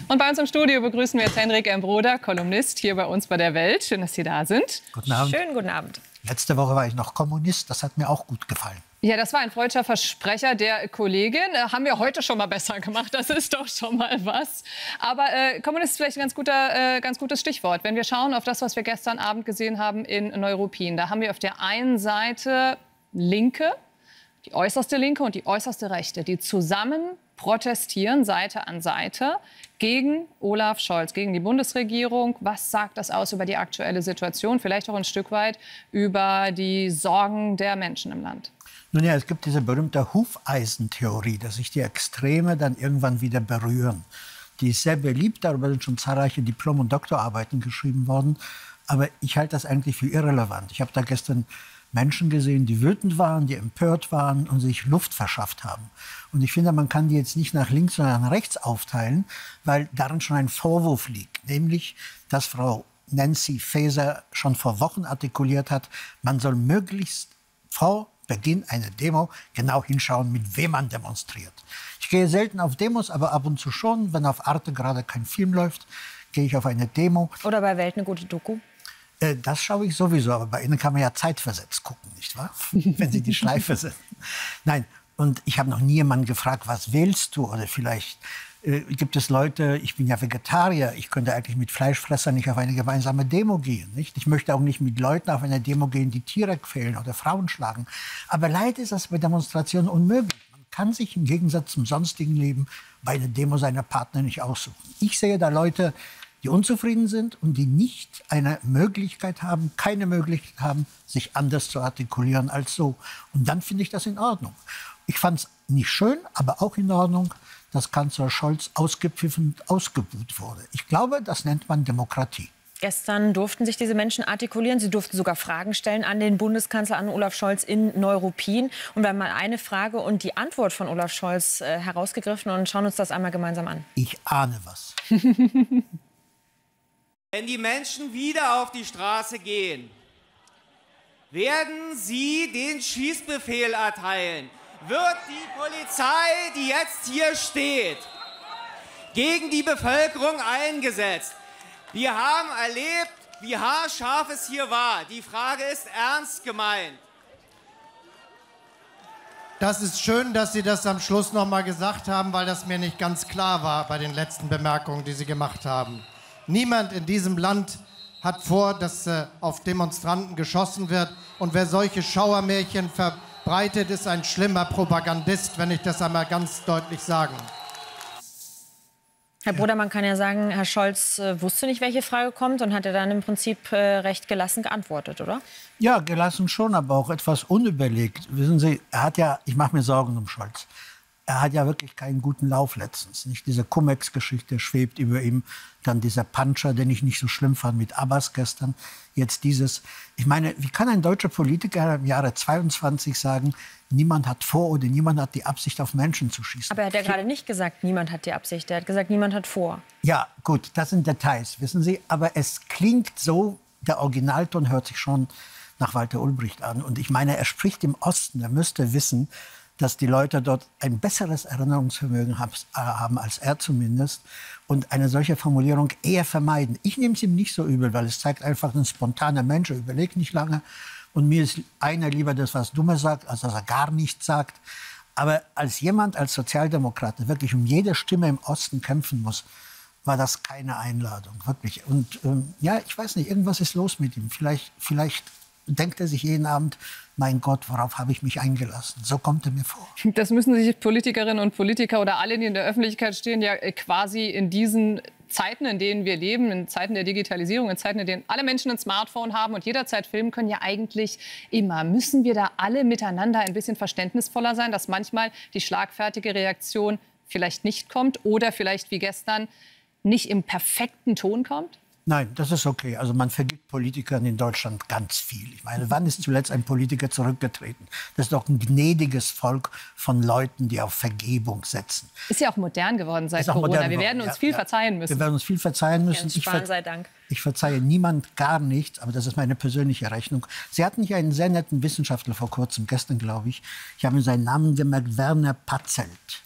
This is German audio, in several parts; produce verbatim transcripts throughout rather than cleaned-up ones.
Und bei uns im Studio begrüßen wir jetzt Henrik M. Broder, Kolumnist hier bei uns bei der Welt. Schön, dass Sie da sind. Guten Abend. Schönen guten Abend. Letzte Woche war ich noch Kommunist, das hat mir auch gut gefallen. Ja, das war ein freudscher Versprecher der Kollegin. Äh, haben wir heute schon mal besser gemacht, das ist doch schon mal was. Aber äh, Kommunist ist vielleicht ein ganz, guter, äh, ganz gutes Stichwort. Wenn wir schauen auf das, was wir gestern Abend gesehen haben in Neuruppin, da haben wir auf der einen Seite Linke, die äußerste Linke und die äußerste Rechte, die zusammen protestieren, Seite an Seite, gegen Olaf Scholz, gegen die Bundesregierung. Was sagt das aus über die aktuelle Situation? Vielleicht auch ein Stück weit über die Sorgen der Menschen im Land. Nun ja, es gibt diese berühmte Hufeisentheorie, dass sich die Extreme dann irgendwann wieder berühren. Die ist sehr beliebt, darüber sind schon zahlreiche Diplom- und Doktorarbeiten geschrieben worden. Aber ich halte das eigentlich für irrelevant. Ich habe da gestern Menschen gesehen, die wütend waren, die empört waren und sich Luft verschafft haben. Und ich finde, man kann die jetzt nicht nach links, sondern nach rechts aufteilen, weil darin schon ein Vorwurf liegt. Nämlich, dass Frau Nancy Faeser schon vor Wochen artikuliert hat, man soll möglichst vor Beginn einer Demo genau hinschauen, mit wem man demonstriert. Ich gehe selten auf Demos, aber ab und zu schon. Wenn auf Arte gerade kein Film läuft, gehe ich auf eine Demo. Oder bei Welt eine gute Doku? Äh, das schaue ich sowieso, aber bei Ihnen kann man ja zeitversetzt gucken, nicht wahr? Wenn Sie die Schleife sind. Nein, und ich habe noch nie jemanden gefragt, was wählst du? Oder vielleicht äh, gibt es Leute, ich bin ja Vegetarier, ich könnte eigentlich mit Fleischfressern nicht auf eine gemeinsame Demo gehen. Nicht? Ich möchte auch nicht mit Leuten auf eine Demo gehen, die Tiere quälen oder Frauen schlagen. Aber leider ist das bei Demonstrationen unmöglich. Man kann sich im Gegensatz zum sonstigen Leben bei einer Demo seiner Partner nicht aussuchen. Ich sehe da Leute, die unzufrieden sind und die nicht eine Möglichkeit haben, keine Möglichkeit haben, sich anders zu artikulieren als so. Und dann finde ich das in Ordnung. Ich fand es nicht schön, aber auch in Ordnung, dass Kanzler Scholz ausgepfiffen und ausgebuht wurde. Ich glaube, das nennt man Demokratie. Gestern durften sich diese Menschen artikulieren. Sie durften sogar Fragen stellen an den Bundeskanzler, an Olaf Scholz in Neuruppin. Und wir haben mal eine Frage und die Antwort von Olaf Scholz äh, herausgegriffen und schauen uns das einmal gemeinsam an. Ich ahne was. Wenn die Menschen wieder auf die Straße gehen, werden Sie den Schießbefehl erteilen. Wird die Polizei, die jetzt hier steht, gegen die Bevölkerung eingesetzt? Wir haben erlebt, wie haarscharf es hier war. Die Frage ist ernst gemeint. Das ist schön, dass Sie das am Schluss noch mal gesagt haben, weil das mir nicht ganz klar war bei den letzten Bemerkungen, die Sie gemacht haben. Niemand in diesem Land hat vor, dass äh, auf Demonstranten geschossen wird. Und wer solche Schauermärchen verbreitet, ist ein schlimmer Propagandist, wenn ich das einmal ganz deutlich sagen. Herr Broder, man kann ja sagen, Herr Scholz äh, wusste nicht, welche Frage kommt und hat er dann im Prinzip äh, recht gelassen geantwortet, oder? Ja, gelassen schon, aber auch etwas unüberlegt. Wissen Sie, er hat ja, ich mache mir Sorgen um Scholz. Er hat ja wirklich keinen guten Lauf letztens. Nicht? Diese Cum-Ex-Geschichte schwebt über ihm. Dann dieser Puncher, den ich nicht so schlimm fand mit Abbas gestern. Jetzt dieses. Ich meine, wie kann ein deutscher Politiker im Jahre zweiundzwanzig sagen, niemand hat vor oder niemand hat die Absicht, auf Menschen zu schießen? Aber er hat ja gerade nicht gesagt, niemand hat die Absicht. Er hat gesagt, niemand hat vor. Ja, gut, das sind Details, wissen Sie. Aber es klingt so, der Originalton hört sich schon nach Walter Ulbricht an. Und ich meine, er spricht im Osten. Er müsste wissen, dass die Leute dort ein besseres Erinnerungsvermögen haben, als er zumindest, und eine solche Formulierung eher vermeiden. Ich nehme es ihm nicht so übel, weil es zeigt einfach ein spontaner Mensch, er überlegt nicht lange. Und mir ist einer lieber das, was Dummer sagt, als dass er gar nichts sagt. Aber als jemand, als Sozialdemokrat, der wirklich um jede Stimme im Osten kämpfen muss, war das keine Einladung, wirklich. Und ähm, ja, ich weiß nicht, irgendwas ist los mit ihm. Vielleicht, vielleicht denkt er sich jeden Abend, mein Gott, worauf habe ich mich eingelassen? So kommt er mir vor. Das müssen sich Politikerinnen und Politiker oder alle, die in der Öffentlichkeit stehen, ja quasi in diesen Zeiten, in denen wir leben, in Zeiten der Digitalisierung, in Zeiten, in denen alle Menschen ein Smartphone haben und jederzeit filmen können, ja eigentlich immer. Müssen wir da alle miteinander ein bisschen verständnisvoller sein, dass manchmal die schlagfertige Reaktion vielleicht nicht kommt oder vielleicht wie gestern nicht im perfekten Ton kommt? Nein, das ist okay. Also man vergibt Politikern in Deutschland ganz viel. Ich meine, wann ist zuletzt ein Politiker zurückgetreten? Das ist doch ein gnädiges Volk von Leuten, die auf Vergebung setzen. Ist ja auch modern geworden seit Corona. Modern Wir geworden. werden uns ja, viel ja. verzeihen müssen. Wir werden uns viel verzeihen müssen. Ich, ver sei Dank. ich verzeihe niemand gar nichts, aber das ist meine persönliche Rechnung. Sie hatten hier einen sehr netten Wissenschaftler vor kurzem, gestern glaube ich. Ich habe mir seinen Namen gemerkt, Werner Patzelt.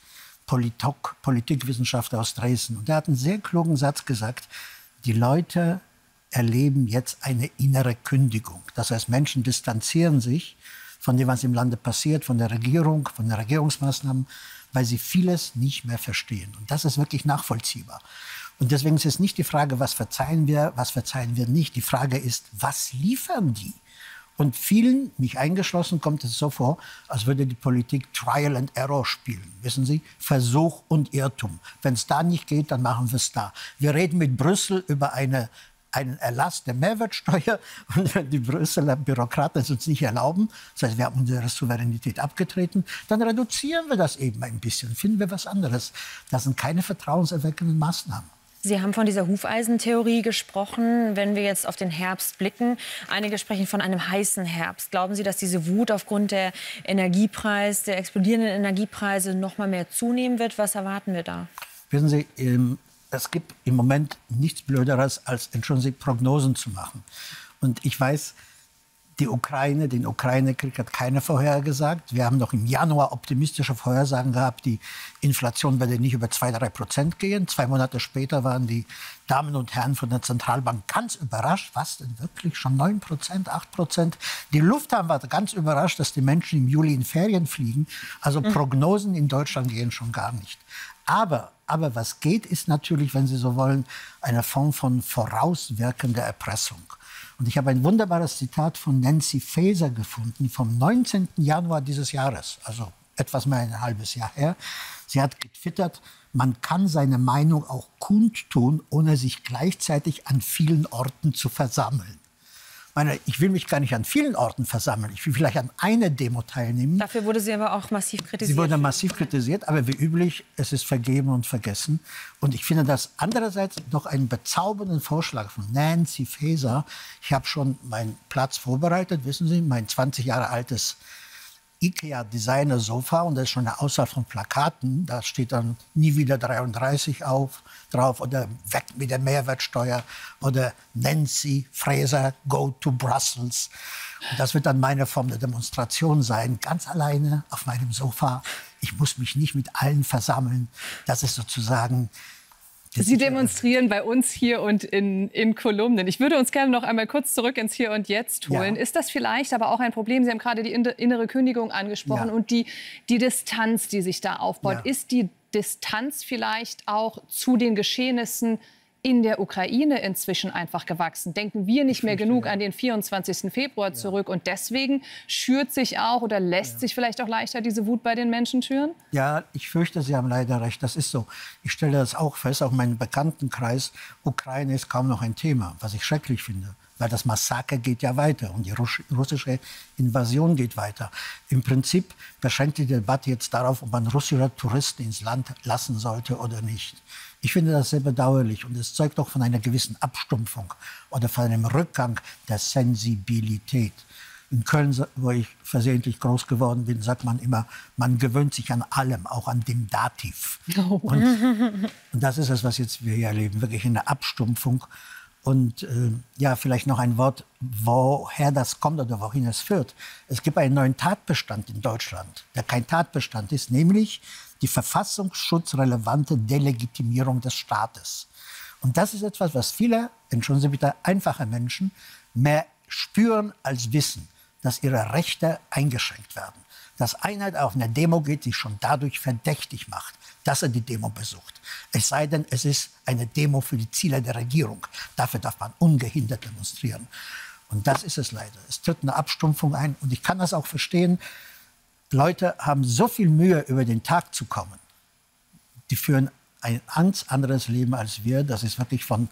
Politok, Politikwissenschaftler aus Dresden. Und der hat einen sehr klugen Satz gesagt, die Leute erleben jetzt eine innere Kündigung. Das heißt, Menschen distanzieren sich von dem, was im Lande passiert, von der Regierung, von den Regierungsmaßnahmen, weil sie vieles nicht mehr verstehen. Und das ist wirklich nachvollziehbar. Und deswegen ist es nicht die Frage, was verzeihen wir, was verzeihen wir nicht. Die Frage ist, was liefern die? Und vielen, mich eingeschlossen, kommt es so vor, als würde die Politik Trial and Error spielen. Wissen Sie? Versuch und Irrtum. Wenn es da nicht geht, dann machen wir es da. Wir reden mit Brüssel über eine, einen Erlass der Mehrwertsteuer. Und wenn die Brüsseler Bürokraten es uns nicht erlauben, das heißt, wir haben unsere Souveränität abgetreten, dann reduzieren wir das eben ein bisschen. Finden wir was anderes. Das sind keine vertrauenserweckenden Maßnahmen. Sie haben von dieser Hufeisentheorie gesprochen. Wenn wir jetzt auf den Herbst blicken, einige sprechen von einem heißen Herbst. Glauben Sie, dass diese Wut aufgrund der Energiepreis, der explodierenden Energiepreise noch mal mehr zunehmen wird? Was erwarten wir da? Wissen Sie, es gibt im Moment nichts Blöderes, als, entschuldigen Sie, Prognosen zu machen. Und ich weiß, die Ukraine, den Ukraine-Krieg hat keiner vorhergesagt. Wir haben noch im Januar optimistische Vorhersagen gehabt, die Inflation werde nicht über zwei, drei Prozent gehen. Zwei Monate später waren die Damen und Herren von der Zentralbank ganz überrascht. Was denn wirklich? Schon neun Prozent, acht Prozent? Die Lufthansa war ganz überrascht, dass die Menschen im Juli in Ferien fliegen. Also mhm. Prognosen in Deutschland gehen schon gar nicht. Aber, aber was geht, ist natürlich, wenn Sie so wollen, eine Form von vorauswirkender Erpressung. Und ich habe ein wunderbares Zitat von Nancy Faeser gefunden vom neunzehnten Januar dieses Jahres, also etwas mehr ein halbes Jahr her. Sie hat getwittert, man kann seine Meinung auch kundtun, ohne sich gleichzeitig an vielen Orten zu versammeln. Ich meine, ich will mich gar nicht an vielen Orten versammeln. Ich will vielleicht an einer Demo teilnehmen. Dafür wurde sie aber auch massiv kritisiert. Sie wurde massiv kritisiert, aber wie üblich, es ist vergeben und vergessen. Und ich finde das andererseits noch einen bezaubernden Vorschlag von Nancy Faeser. Ich habe schon meinen Platz vorbereitet, wissen Sie, mein zwanzig Jahre altes IKEA-Designer-Sofa, und da ist schon eine Auswahl von Plakaten. Da steht dann nie wieder dreiunddreißig auf, drauf oder weg mit der Mehrwertsteuer oder Nancy Faeser, go to Brussels. Und das wird dann meine Form der Demonstration sein, ganz alleine auf meinem Sofa. Ich muss mich nicht mit allen versammeln. Das ist sozusagen... Sie demonstrieren bei uns hier und in, in Kolumnen. Ich würde uns gerne noch einmal kurz zurück ins Hier und Jetzt holen. Ja. Ist das vielleicht aber auch ein Problem? Sie haben gerade die innere Kündigung angesprochen, ja, und die, die Distanz, die sich da aufbaut. Ja. Ist die Distanz vielleicht auch zu den Geschehnissen in der Ukraine inzwischen einfach gewachsen? Denken wir nicht mehr genug an den vierundzwanzigsten Februar zurück, ja, und deswegen schürt sich auch oder lässt ja. sich vielleicht auch leichter diese Wut bei den Menschen schüren? Ja, ich fürchte, Sie haben leider recht. Das ist so. Ich stelle das auch fest, auch in meinem Bekanntenkreis. Ukraine ist kaum noch ein Thema, was ich schrecklich finde. Weil das Massaker geht ja weiter und die russische Invasion geht weiter. Im Prinzip beschränkt die Debatte jetzt darauf, ob man russische Touristen ins Land lassen sollte oder nicht. Ich finde das sehr bedauerlich und es zeugt auch von einer gewissen Abstumpfung oder von einem Rückgang der Sensibilität. In Köln, wo ich versehentlich groß geworden bin, sagt man immer, man gewöhnt sich an allem, auch an dem Dativ. Oh. Und, und das ist es, was jetzt wir hier erleben, wirklich eine Abstumpfung. Und äh, ja, vielleicht noch ein Wort, woher das kommt oder wohin es führt. Es gibt einen neuen Tatbestand in Deutschland, der kein Tatbestand ist, nämlich die verfassungsschutzrelevante Delegitimierung des Staates. Und das ist etwas, was viele, entschuldigen Sie bitte, einfache Menschen mehr spüren als wissen, dass ihre Rechte eingeschränkt werden. Dass Einheit auf eine Demo geht, sich schon dadurch verdächtig macht, dass er die Demo besucht. Es sei denn, es ist eine Demo für die Ziele der Regierung. Dafür darf man ungehindert demonstrieren. Und das ist es leider. Es tritt eine Abstumpfung ein. Und ich kann das auch verstehen. Leute haben so viel Mühe, über den Tag zu kommen. Die führen ein ganz anderes Leben als wir. Das ist wirklich von,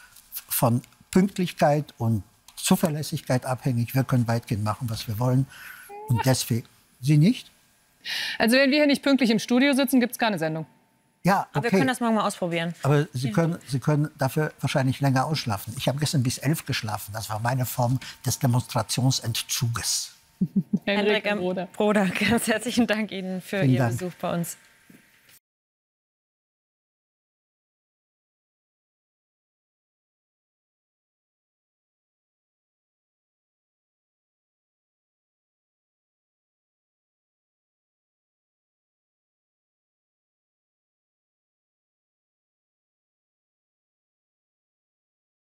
von Pünktlichkeit und Zuverlässigkeit abhängig. Wir können weitgehend machen, was wir wollen. Und deswegen, Sie nicht? Also wenn wir hier nicht pünktlich im Studio sitzen, gibt es keine Sendung. Ja, okay. Aber wir können das morgen mal ausprobieren. Aber Sie können, Sie können dafür wahrscheinlich länger ausschlafen. Ich habe gestern bis elf geschlafen. Das war meine Form des Demonstrationsentzuges. Henrik Broder, ganz herzlichen Dank Ihnen für Vielen Ihren Dank. Besuch bei uns.